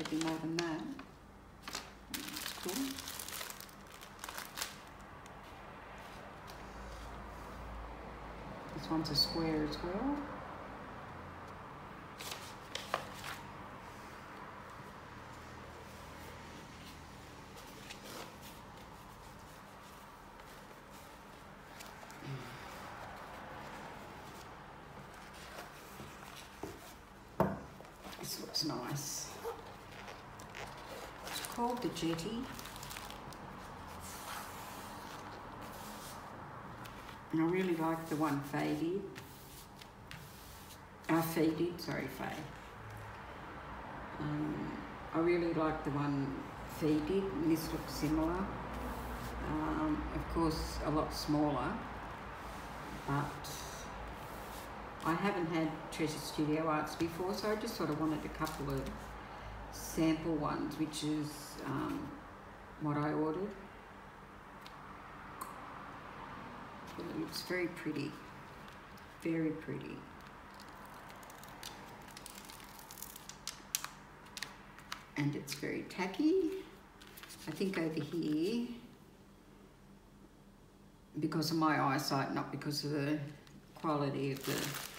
be more than that. That's cool. This one's a square as well. This looks nice. It's called the Jetty. And I really like the one faded. Faded, sorry, fade. I really like the one faded, and this looks similar. Of course, a lot smaller, but I haven't had Treasure Studio Arts before, so I just sort of wanted a couple of sample ones, which is what I ordered. But it looks very pretty, very pretty. And it's very tacky. I think over here, because of my eyesight, not because of the quality of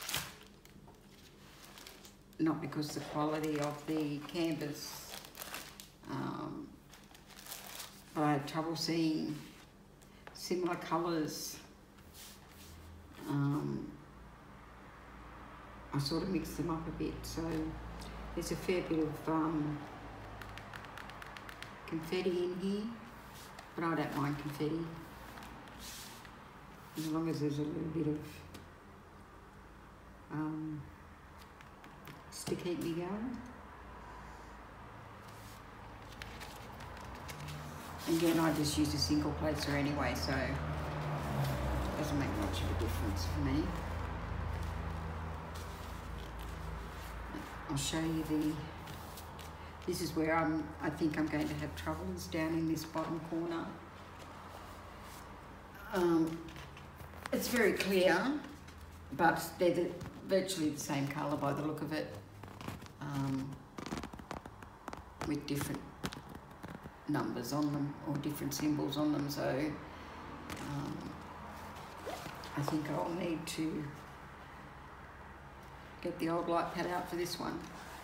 the canvas, but I had trouble seeing similar colours. I sort of mixed them up a bit, so there's a fair bit of confetti in here, but I don't mind confetti as long as there's a little bit of to keep me going. Again, I just use a single placer anyway, so it doesn't make much of a difference for me. I'll show you this is where I think I'm going to have troubles, down in this bottom corner. It's very clear, but they're virtually the same colour by the look of it, with different numbers on them or different symbols on them, so I think I'll need to get the old light pad out for this one.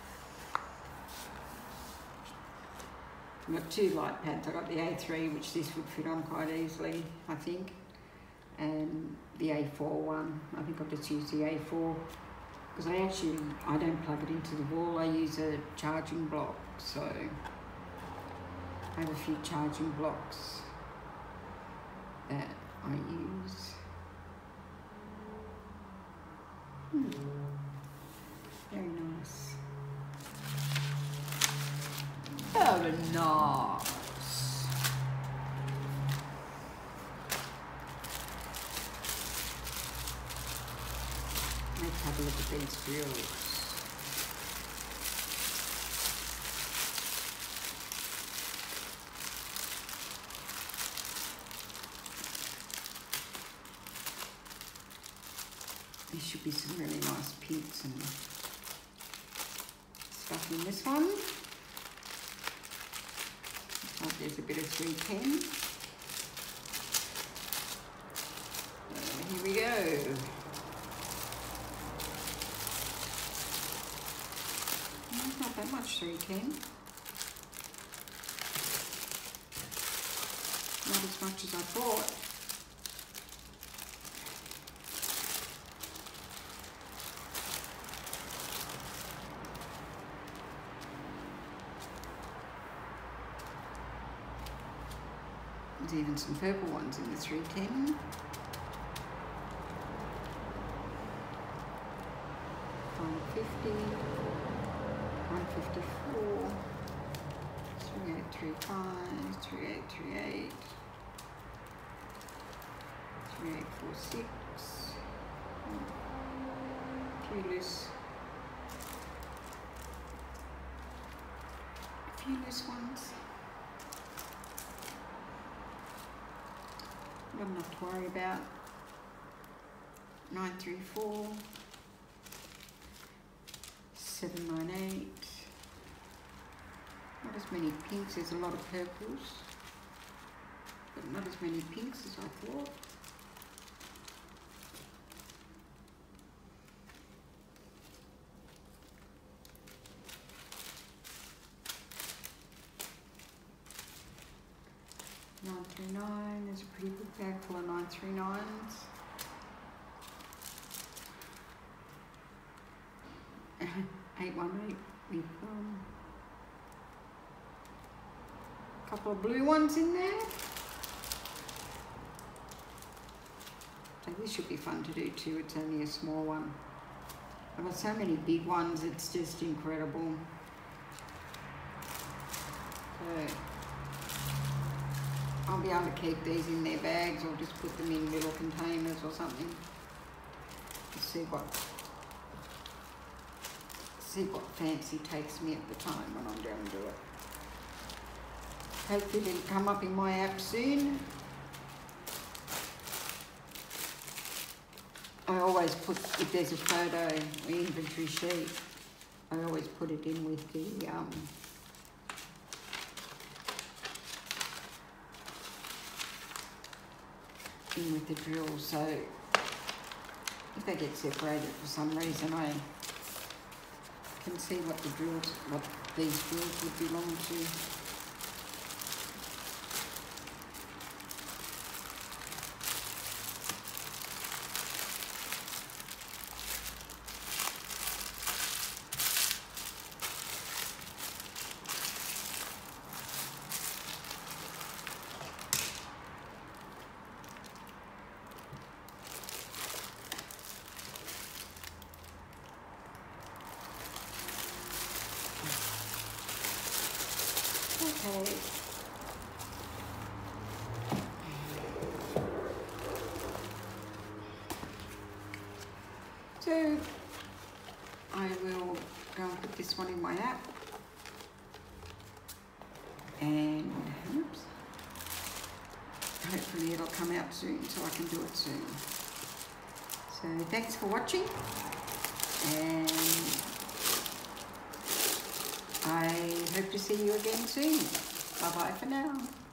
I've got two light pads. I've got the A3, which this would fit on quite easily, I think, and the A4 one. I think I'll just use the A4 because I don't plug it into the wall. I use a charging block, so I have a few charging blocks that I use. Very nice. Very nice. Let's have a look at these grills. There should be some really nice pinks and stuff in this one. Oh, there's a bit of 310. Here we go. Not that much 310. Not as much as I thought. There's even some purple ones in the 310. $5.50, $1.54, 3835, 3838, 3846. A few loose ones. Not enough to worry about. 934, 798, as many pinks. There's a lot of purples, but not as many pinks as I thought. $9.39. There's a pretty big bag full of 9.39s. $8.18 with a couple of blue ones in there. So this should be fun to do too. It's only a small one. I've got so many big ones, it's just incredible. So I'll be able to keep these in their bags or just put them in little containers or something. Let's see what fancy takes me at the time when I'm going to do it. Hopefully it'll come up in my app soon. I always put, if there's a photo or inventory sheet, I always put it in with the drill, so if they get separated for some reason, I can see what these drills would belong to. Okay. So I will go and put this one in my app, and oops, hopefully it'll come out soon so I can do it soon. So thanks for watching, and I hope to see you again soon. Bye bye for now.